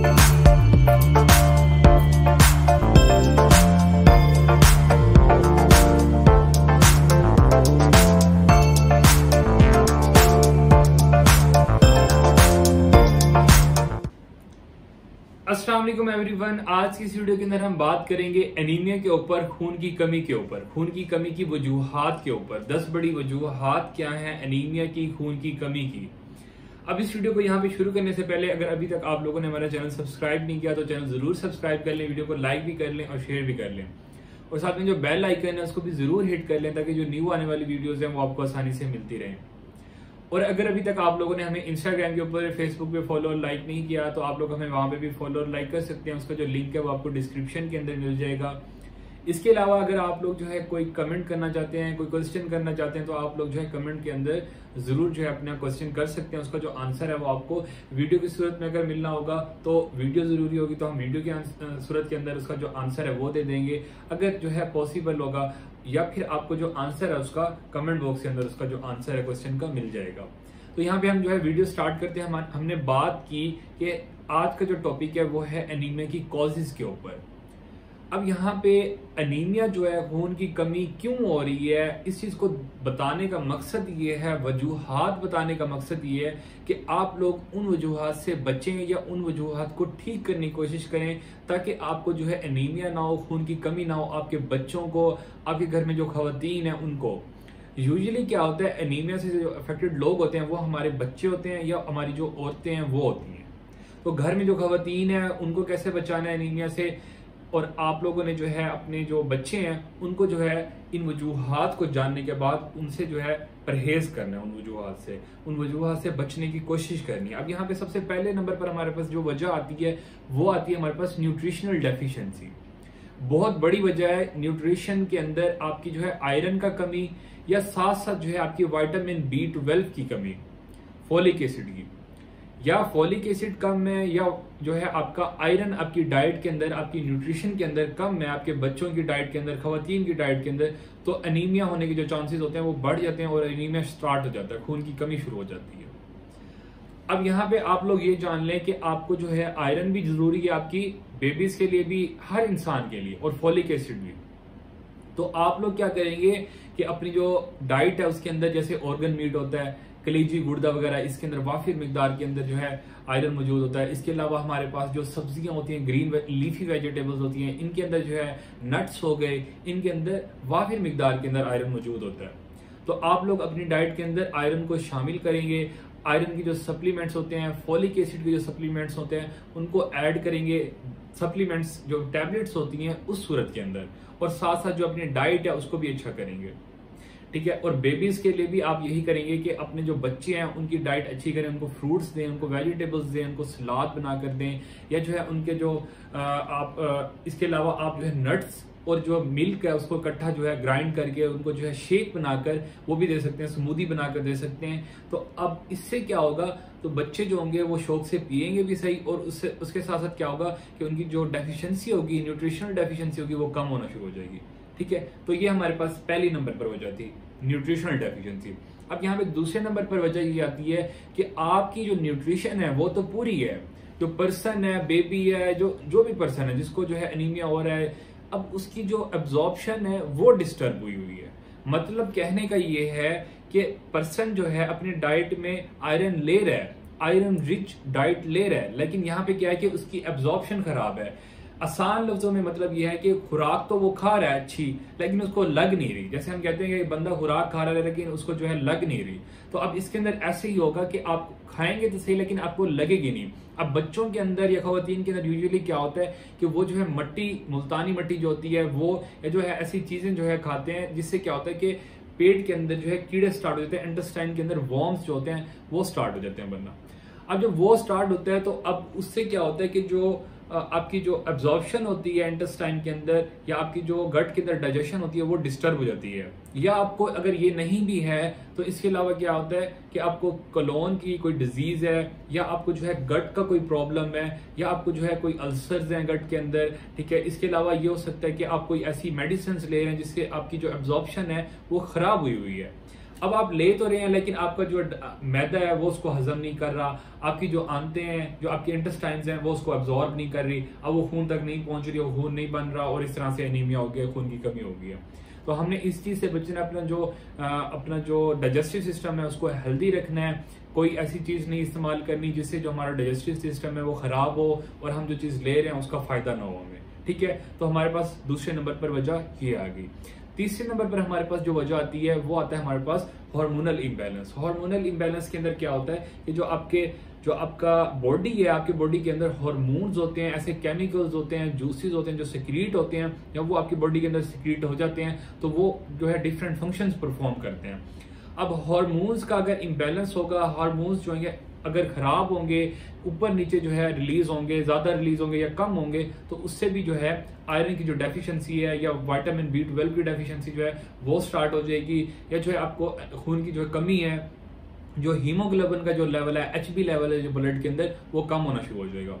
अस्सलाम वालेकुम एवरीवन। आज की इस वीडियो के अंदर हम बात करेंगे एनीमिया के ऊपर, खून की कमी के ऊपर, खून की कमी की वजूहात के ऊपर। 10 बड़ी वजूहात क्या हैं एनीमिया की, खून की कमी की। अब इस वीडियो को यहाँ पे शुरू करने से पहले अगर अभी तक आप लोगों ने हमारा चैनल सब्सक्राइब नहीं किया तो चैनल जरूर सब्सक्राइब कर लें, वीडियो को लाइक भी कर लें और शेयर भी कर लें, और साथ में जो बेल आइकन है उसको भी जरूर हिट कर लें ताकि जो न्यू आने वाली वीडियोज हैं वो आपको आसानी से मिलती रहें। और अगर अभी तक आप लोगों ने हमें इंस्टाग्राम के ऊपर, फेसबुक पे फॉलो और लाइक नहीं किया तो आप लोग हमें वहां पे भी फॉलो और लाइक कर सकते हैं। उसका जो लिंक है वो आपको डिस्क्रिप्शन के अंदर मिल जाएगा। इसके अलावा अगर आप लोग जो है कोई कमेंट करना चाहते हैं, कोई क्वेश्चन करना चाहते हैं तो आप लोग जो है कमेंट के अंदर जरूर जो है अपना क्वेश्चन कर सकते हैं। उसका जो आंसर है वो आपको वीडियो की सूरत में अगर मिलना होगा तो वीडियो जरूरी होगी तो हम वीडियो की सूरत के अंदर उसका जो आंसर है वो दे देंगे। अगर जो है पॉसिबल होगा या फिर आपको जो आंसर है उसका कमेंट बॉक्स के अंदर उसका जो आंसर है क्वेश्चन का मिल जाएगा। तो यहाँ पे हम जो है वीडियो स्टार्ट करते हैं। हमने बात की कि आज का जो टॉपिक है वो है एनीमिया की कॉजेज के ऊपर। अब यहाँ पे एनीमिया जो है, खून की कमी क्यों हो रही है, इस चीज को बताने का मकसद ये है, वजूहात बताने का मकसद ये है कि आप लोग उन वजूहात से बचें या उन वजूहात को ठीक करने की कोशिश करें ताकि आपको जो है एनीमिया ना हो, खून की कमी ना हो, आपके बच्चों को, आपके घर में जो खवातीन है उनको। यूजुअली क्या होता है, एनीमिया से जो अफेक्टेड लोग होते हैं वो हमारे बच्चे होते हैं या हमारी जो औरतें हैं वो होती हैं। तो घर में जो खवातीन है उनको कैसे बचाना है एनीमिया से, और आप लोगों ने जो है अपने जो बच्चे हैं उनको जो है इन वजूहात को जानने के बाद उनसे जो है परहेज करना है, उन वजूहात से बचने की कोशिश करनी है। अब यहाँ पे सबसे पहले नंबर पर हमारे पास जो वजह आती है वो आती है हमारे पास न्यूट्रिशनल डेफिशिएंसी। बहुत बड़ी वजह है न्यूट्रिशन के अंदर आपकी जो है आयरन का कमी, या साथ साथ जो है आपकी विटामिन B12 की कमी, फोलिक एसिड की, या फोलिक एसिड कम है, या जो है आपका आयरन आपकी डाइट के अंदर, आपकी न्यूट्रिशन के अंदर कम है, आपके बच्चों की डाइट के अंदर, खवातीन की डाइट के अंदर, तो एनीमिया होने के जो चांसेस होते हैं वो बढ़ जाते हैं और एनीमिया स्टार्ट हो जाता है, खून की कमी शुरू हो जाती है। अब यहाँ पे आप लोग ये जान लें कि आपको जो है आयरन भी जरूरी है आपकी बेबीज के लिए भी, हर इंसान के लिए, और फोलिक एसिड भी। तो आप लोग क्या करेंगे कि अपनी जो डाइट है उसके अंदर, जैसे ऑर्गन मीट होता है, कलेजी, गुर्दा वगैरह, इसके अंदर वाफिर मिकदार के अंदर जो है आयरन मौजूद होता है। इसके अलावा हमारे पास जो सब्जियां होती हैं, ग्रीन लीफी वेजिटेबल्स होती हैं, इनके अंदर जो है नट्स हो गए, इनके अंदर वाफिर मिकदार के अंदर आयरन मौजूद होता है। तो आप लोग अपनी डाइट के अंदर आयरन को शामिल करेंगे। आयरन की जो सप्लीमेंट्स होते हैं, फोलिक एसिड के जो सप्लीमेंट्स होते हैं उनको ऐड करेंगे, सप्लीमेंट्स जो टैबलेट्स होती हैं उस सूरत के अंदर, और साथ साथ जो अपनी डाइट है उसको भी अच्छा करेंगे, ठीक है। और बेबीज के लिए भी आप यही करेंगे कि अपने जो बच्चे हैं उनकी डाइट अच्छी करें, उनको फ्रूट्स दें, उनको वेजिटेबल्स दें, उनको सलाद बनाकर दें, या जो है उनके जो इसके अलावा आप जो है नट्स और जो मिल्क है उसको इकट्ठा जो है ग्राइंड करके उनको जो है शेक बनाकर वो भी दे सकते हैं, स्मूदी बनाकर दे सकते हैं। तो अब इससे क्या होगा, तो बच्चे जो होंगे वो शौक से पिएंगे भी सही, और उसके साथ साथ क्या होगा कि उनकी जो डेफिशिएंसी होगी, न्यूट्रिशनल डेफिशिएंसी होगी, वो कम होना शुरू हो जाएगी, ठीक है। तो ये हमारे पास पहली नंबर पर वजह थी, न्यूट्रिशनल डेफिशिएंसी। अब यहाँ पे दूसरे नंबर पर वजह ये आती है कि आपकी जो न्यूट्रिशन है वो तो पूरी है, जो पर्सन है, बेबी है, जो भी पर्सन है जिसको जो है एनीमिया हो रहा है, अब उसकी जो एब्जॉर्प्शन है वो डिस्टर्ब हुई हुई है। मतलब कहने का ये है कि पर्सन जो है अपनी डाइट में आयरन ले रहा है, आयरन रिच डाइट ले रहा है, लेकिन यहाँ पे क्या है कि उसकी एब्जॉर्प्शन खराब है। आसान लफ्जों में मतलब यह है कि खुराक तो वो खा रहा है अच्छी, लेकिन उसको लग नहीं रही। जैसे हम कहते हैं कि बंदा खुराक खा रहा है लेकिन उसको जो है लग नहीं रही, तो अब इसके अंदर ऐसे ही होगा कि आप खाएंगे तो सही लेकिन आपको लगेगी नहीं। अब बच्चों के अंदर या खवातीन के अंदर यूजुअली क्या होता है कि वो जो है मट्टी, मुल्तानी मट्टी जो होती है वो, या जो है ऐसी चीजें जो है खाते हैं जिससे क्या होता है कि पेट के अंदर जो है कीड़े स्टार्ट हो जाते हैं, इंटेस्टाइन के अंदर वॉर्म्स जो होते हैं वो स्टार्ट हो जाते हैं बनना। अब जब वो स्टार्ट होता है तो अब उससे क्या होता है कि जो आपकी जो एब्जॉर्प्शन होती है इंटेस्टाइन के अंदर, या आपकी जो गट के अंदर डाइजेशन होती है वो डिस्टर्ब हो जाती है। या आपको अगर ये नहीं भी है तो इसके अलावा क्या होता है कि आपको कोलोन की कोई डिजीज है, या आपको जो है गट का कोई प्रॉब्लम है, या आपको जो है कोई अल्सर्स हैं गट के अंदर, ठीक है। इसके अलावा ये हो सकता है कि आप कोई ऐसी मेडिसिन ले रहे हैं जिससे आपकी जो एब्जॉर्प्शन है वो खराब हुई हुई है। अब आप ले तो रहे हैं लेकिन आपका जो मैदा है वो उसको हजम नहीं कर रहा, आपकी जो आंतें हैं, जो आपकी इंटेस्टाइन्स हैं वो उसको एब्जॉर्ब नहीं कर रही, अब वो खून तक नहीं पहुंच रही, वो खून नहीं बन रहा और इस तरह से एनीमिया हो गया, खून की कमी हो गई है। तो हमने इस चीज से बचना, अपना जो डाइजेस्टिव सिस्टम है उसको हेल्दी रखना है। कोई ऐसी चीज नहीं इस्तेमाल करनी जिससे जो हमारा डाइजेस्टिव सिस्टम है वो खराब हो और हम जो चीज ले रहे हैं उसका फायदा ना हो हमें, ठीक है। तो हमारे पास दूसरे नंबर पर वजह ये आ गई। तीसरे नंबर पर हमारे पास जो वजह आती है वो आता है हमारे पास हार्मोनल इम्बैलेंस। हार्मोनल इम्बैलेंस के अंदर क्या होता है कि जो आपका बॉडी है, आपकी बॉडी के अंदर हार्मोन्स होते हैं, ऐसे केमिकल्स होते हैं, जूसेस होते हैं जो सिक्रीट होते हैं, या वो आपकी बॉडी के अंदर सिक्रीट हो जाते हैं तो वो जो है डिफरेंट फंक्शंस परफॉर्म करते हैं। अब हार्मोन्स का अगर इम्बैलेंस होगा, हार्मोन्स जो है अगर खराब होंगे, ऊपर नीचे जो है रिलीज होंगे, ज्यादा रिलीज होंगे या कम होंगे, तो उससे भी जो है आयरन की जो डेफिशिएंसी है या विटामिन B12 की डेफिशिएंसी जो है वो स्टार्ट हो जाएगी, या जो है आपको खून की जो कमी है, जो हीमोग्लोबिन का जो लेवल है, HB लेवल है जो ब्लड के अंदर, वो कम होना शुरू हो जाएगा।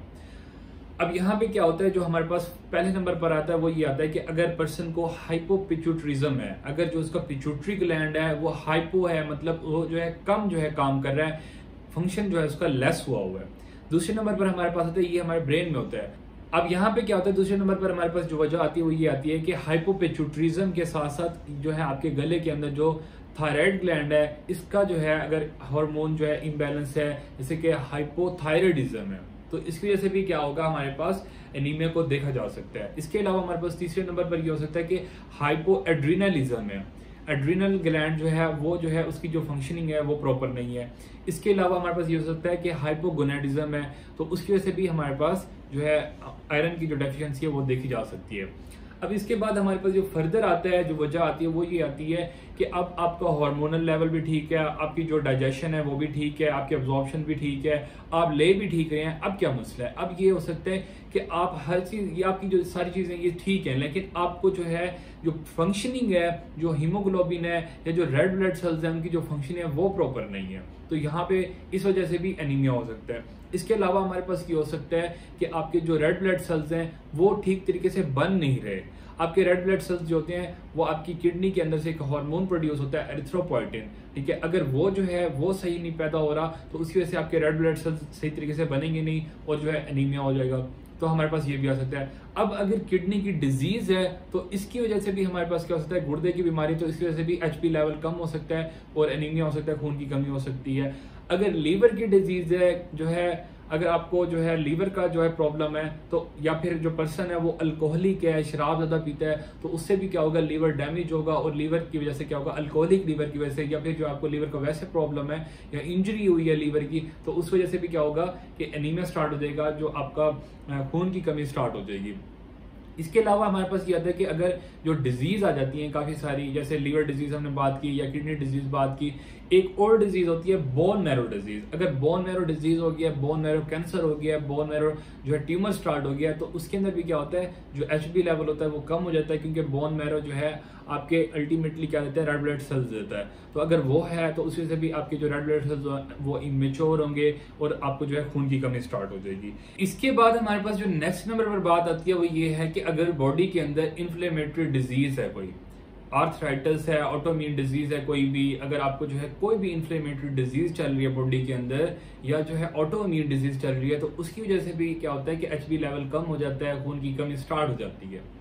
अब यहाँ पे क्या होता है, जो हमारे पास पहले नंबर पर आता है वो ये आता है कि अगर पर्सन को हाइपोपिट्यूटरिज्म है, अगर जो उसका पिट्यूटरी ग्लैंड है वो हाइपो है, मतलब वो जो है कम जो है काम कर रहा है, फंक्शन जो है उसका लेस हुआ है। दूसरे नंबर पर हमारे पास आता है, ये हमारे ब्रेन में होता है। अब यहाँ पे क्या होता है, दूसरे नंबर पर हमारे पास जो वजह आती है वो ये आती है कि हाइपोपिट्यूटरिज्म के साथ साथ जो है आपके गले के अंदर जो थायराइड ग्लैंड है, इसका जो है अगर हार्मोन जो है इम्बैलेंस है, जैसे कि हाइपोथायराइडिज्म है, तो इसकी वजह से भी क्या होगा, हमारे पास एनीमिया को देखा जा सकता है। इसके अलावा हमारे पास तीसरे नंबर पर यह हो सकता है कि हाइपोएड्रिनलिज्म है, एड्रिनल ग्लैंड जो है वो जो है उसकी जो फंक्शनिंग है वो प्रॉपर नहीं है। इसके अलावा हमारे पास ये हो सकता है कि हाइपोगोनेडिज्म है, तो उसकी वजह से भी हमारे पास जो है आयरन की जो डेफिशिएंसी है वो देखी जा सकती है। अब इसके बाद हमारे पास जो फर्दर आता है, जो वजह आती है वो ये आती है कि अब आपका हार्मोनल लेवल भी ठीक है, आपकी जो डाइजेशन है वो भी ठीक है, आपकी एब्जॉर्प्शन भी ठीक है, आप ले भी ठीक रहे हैं। अब क्या मसला है, अब ये हो सकता है कि आप हर चीज, ये आपकी जो सारी चीजें ये ठीक है, लेकिन आपको जो है जो फंक्शनिंग है, जो हीमोग्लोबिन है या जो रेड ब्लड सेल्स है, उनकी जो फंक्शनिंग है वो प्रॉपर नहीं है, तो यहाँ पे इस वजह से भी एनीमिया हो सकता है। इसके अलावा हमारे पास ये हो सकता है कि आपके जो रेड ब्लड सेल्स हैं वो ठीक तरीके से बन नहीं रहे। आपके रेड ब्लड सेल्स जो होते हैं वो आपकी किडनी के अंदर से एक हार्मोन प्रोड्यूस होता है एरिथ्रोपोइटिन, ठीक है, अगर वो जो है वो सही नहीं पैदा हो रहा तो उसकी वजह से आपके रेड ब्लड सेल्स सही तरीके से बनेंगे नहीं और जो है एनीमिया हो जाएगा, तो हमारे पास ये भी आ सकता है। अब अगर किडनी की डिजीज है तो इसकी वजह से भी हमारे पास क्या हो सकता है, गुर्दे की बीमारी, तो इसकी वजह से भी HP लेवल कम हो सकता है और एनीमिया हो सकता है, खून की कमी हो सकती है। अगर लीवर की डिजीज है जो है, अगर आपको जो है लीवर का जो है प्रॉब्लम है, तो या फिर जो पर्सन है वो अल्कोहलिक है, शराब ज्यादा पीता है, तो उससे भी क्या होगा, लीवर डैमेज होगा, और लीवर की वजह से क्या होगा, अल्कोहलिक लीवर की वजह से, या फिर जो आपको लीवर का वैसे प्रॉब्लम है या इंजरी हुई है लीवर की, तो उस वजह से भी क्या होगा कि एनीमिया स्टार्ट हो जाएगा, जो आपका खून की कमी स्टार्ट हो जाएगी। इसके अलावा हमारे पास ये आता है कि अगर जो डिजीज आ जाती है काफी सारी, जैसे लीवर डिजीज हमने बात की या किडनी डिजीज बात की, एक और डिजीज होती है बोन मैरो डिजीज। अगर बोन मैरो डिजीज हो गया, बोन मैरो कैंसर हो गया, बोन मैरो जो है ट्यूमर स्टार्ट हो गया, तो उसके अंदर भी क्या होता है, जो HB लेवल होता है वो कम हो जाता है, क्योंकि बोन मैरो जो है आपके अल्टीमेटली क्या देता है, रेड ब्लड सेल्स देता है, तो अगर वो है तो उस वजह से भी आपके जो रेड ब्लड सेल्स वो इमेच्योर होंगे और आपको जो है खून की कमी स्टार्ट हो जाएगी। इसके बाद हमारे पास जो नेक्स्ट नंबर पर बात आती है वो ये है कि अगर बॉडी के अंदर इन्फ्लेमेटरी डिजीज है, कोई आर्थराइटिस है, ऑटोइम्यून डिजीज है, कोई भी, अगर आपको जो है कोई भी इन्फ्लेमेटरी डिजीज चल रही है बॉडी के अंदर, या जो है ऑटोइम्यून डिजीज चल रही है, तो उसकी वजह से भी क्या होता है कि HB लेवल कम हो जाता है, खून की कमी स्टार्ट हो जाती है।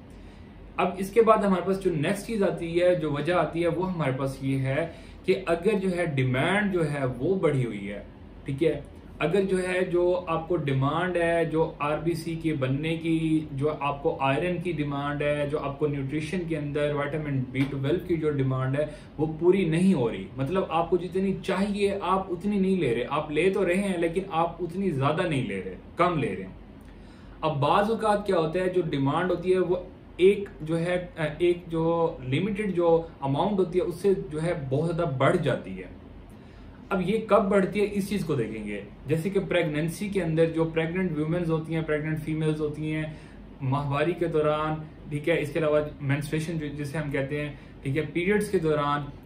अब इसके बाद हमारे पास जो नेक्स्ट चीज आती है, जो वजह आती है, वो हमारे पास ये है कि अगर जो है डिमांड जो है वो बढ़ी हुई है, ठीक है, अगर जो है जो आपको डिमांड है, जो RBC के बनने की, जो आपको आयरन की डिमांड है, जो आपको न्यूट्रिशन के अंदर विटामिन B12 की जो डिमांड है वो पूरी नहीं हो रही, मतलब आपको जितनी चाहिए आप उतनी नहीं ले रहे, आप ले तो रहे हैं लेकिन आप उतनी ज्यादा नहीं ले रहे, कम ले रहे हैं। अब बाज़ औक़ात क्या होता है, जो डिमांड होती है वो एक जो लिमिटेड जो अमाउंट होती है उससे जो है बहुत ज्यादा बढ़ जाती है। अब ये कब बढ़ती है इस चीज को देखेंगे, जैसे कि प्रेगनेंसी के अंदर जो प्रेग्नेंट वुमेन्स होती हैं, प्रेग्नेंट फीमेल्स होती हैं, माहवारी के दौरान, ठीक है, इसके अलावा मेंस्ट्रुएशन जिसे हम कहते हैं, ठीक है, पीरियड्स के दौरान,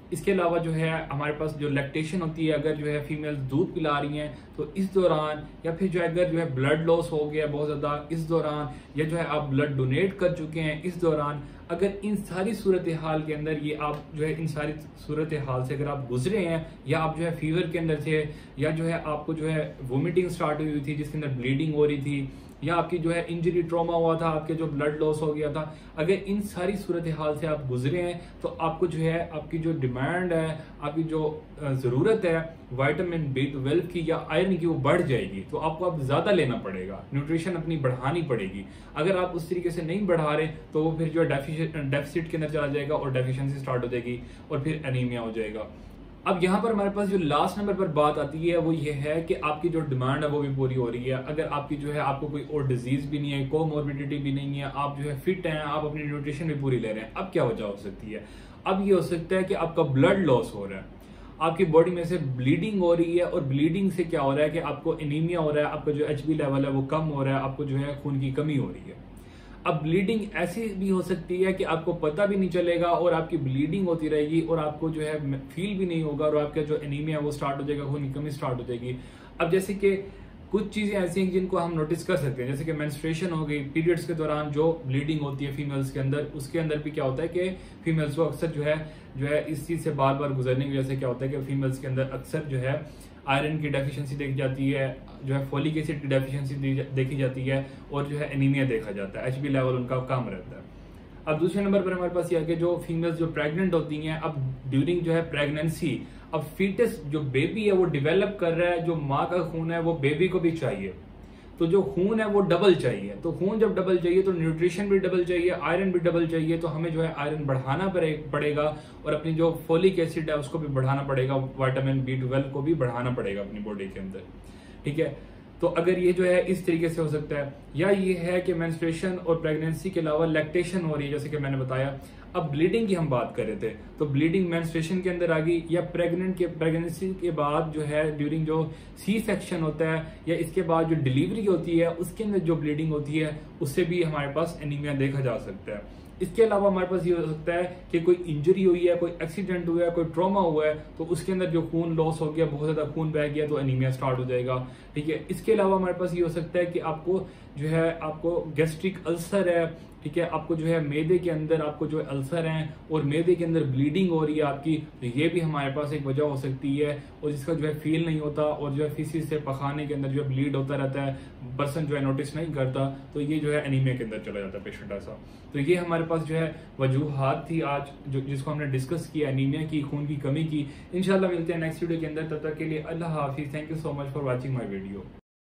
इसके अलावा जो है हमारे पास जो लैक्टेशन होती है, अगर जो है फीमेल दूध पिला रही हैं तो इस दौरान, या फिर जो है अगर जो है ब्लड लॉस हो गया बहुत ज्यादा इस दौरान, या जो है आप ब्लड डोनेट कर चुके हैं इस दौरान, अगर इन सारी सूरत हाल के अंदर ये आप जो है इन सारी सूरत हाल से अगर आप गुजरे हैं, या आप जो है फीवर के अंदर थे, या जो है आपको जो है वोमिटिंग स्टार्ट हुई थी जिसके अंदर ब्लीडिंग हो रही थी, या आपकी जो है इंजरी ट्रॉमा हुआ था, आपके जो ब्लड लॉस हो गया था, अगर इन सारी सूरत हाल से आप गुजरे हैं तो आपको जो है आपकी जो डिमांड है, आपकी जो जरूरत है विटामिन B12 की या आयरन की वो बढ़ जाएगी। तो आपको अब ज्यादा लेना पड़ेगा, न्यूट्रिशन अपनी बढ़ानी पड़ेगी। अगर आप उस तरीके से नहीं बढ़ा रहे तो वो फिर जो है डेफिसिट के अंदर चला जाएगा और डेफिशिएंसी स्टार्ट हो जाएगी और फिर एनीमिया हो जाएगा। अब यहाँ पर हमारे पास जो लास्ट नंबर पर बात आती है वो ये है कि आपकी जो डिमांड है वो भी पूरी हो रही है। अगर आपकी जो है आपको कोई और डिजीज भी नहीं है, कोमोर्बिडिटी भी नहीं है, आप जो है फिट हैं, आप अपनी न्यूट्रिशन भी पूरी ले रहे हैं, अब क्या वजह हो सकती है? अब ये हो सकता है कि आपका ब्लड लॉस हो रहा है, आपकी बॉडी में से ब्लीडिंग हो रही है, और ब्लीडिंग से क्या हो रहा है कि आपको एनीमिया हो रहा है, आपका जो HB लेवल है वो कम हो रहा है, आपको जो है खून की कमी हो रही है। अब ब्लीडिंग ऐसी भी हो सकती है कि आपको पता भी नहीं चलेगा और आपकी ब्लीडिंग होती रहेगी और आपको जो है फील भी नहीं होगा और आपका जो एनीमिया वो स्टार्ट हो जाएगा, खून की कमी स्टार्ट हो जाएगी। अब जैसे कि कुछ चीजें ऐसी हैं जिनको हम नोटिस कर सकते हैं, जैसे कि मेंस्ट्रुएशन हो गई, पीरियड्स के दौरान जो ब्लीडिंग होती है फीमेल्स के अंदर, उसके अंदर भी क्या होता है कि फीमेल्स को अक्सर जो है इस चीज से बार बार गुजरने की वजह से क्या होता है कि फीमेल्स के अंदर अक्सर जो है आयरन की डेफिशिएंसी देखी जाती है, जो है फोलिक एसिड की डेफिशिएंसी देखी जाती है, और जो है एनीमिया देखा जाता है, HB लेवल उनका कम रहता है। अब दूसरे नंबर पर हमारे पास ये है कि जो फीमेल्स जो प्रेग्नेंट होती हैं, अब ड्यूरिंग जो है प्रेगनेंसी, अब फीटस जो बेबी है वो डेवलप कर रहा है, जो माँ का खून है वो बेबी को भी चाहिए, तो जो खून है वो डबल चाहिए। तो खून जब डबल चाहिए तो न्यूट्रिशन भी डबल चाहिए, आयरन भी डबल चाहिए, तो हमें जो है आयरन बढ़ाना पड़ेगा और अपनी जो फोलिक एसिड है उसको भी बढ़ाना पड़ेगा, विटामिन B12 को भी बढ़ाना पड़ेगा अपनी बॉडी के अंदर। ठीक है, तो अगर ये जो है इस तरीके से हो सकता है, या ये है कि मेंस्ट्रुएशन और प्रेगनेंसी के अलावा लैक्टेशन हो रही है, जैसे कि मैंने बताया। अब ब्लीडिंग की हम बात कर रहे थे, तो ब्लीडिंग मेंस्ट्रुएशन के अंदर आ गई, या प्रेगनेंसी के बाद जो है ड्यूरिंग जो C सेक्शन होता है, या इसके बाद जो डिलीवरी होती है उसके अंदर जो ब्लीडिंग होती है, उससे भी हमारे पास एनीमिया देखा जा सकता है। इसके अलावा हमारे पास ये हो सकता है कि कोई इंजरी हुई है, कोई एक्सीडेंट हुआ है, कोई ट्रॉमा हुआ है, तो उसके अंदर जो खून लॉस हो गया, बहुत ज्यादा खून बह गया, तो एनीमिया स्टार्ट हो जाएगा। ठीक है, इसके अलावा हमारे पास ये हो सकता है कि आपको जो है आपको गैस्ट्रिक अल्सर है, ठीक है, आपको जो है मैदे के अंदर आपको जो है अल्सर हैं और मैदे के अंदर ब्लीडिंग हो रही है आपकी, तो ये भी हमारे पास एक वजह हो सकती है, और जिसका जो है फील नहीं होता और जो है फीसिस से पखाने के अंदर जो है ब्लीड होता रहता है, पर्सन जो है नोटिस नहीं करता, तो ये जो है एनीमिया के अंदर चला जाता है पेशेंट ऐसा। तो ये हमारे पास जो है वजूहात थी आज जिसको हमने डिस्कस किया एनीमिया की, खून की कमी की। इंशाल्लाह मिलते हैं नेक्स्ट वीडियो के अंदर, तब तक के लिए अल्लाह हाफिज। Thank you so much for watching my video.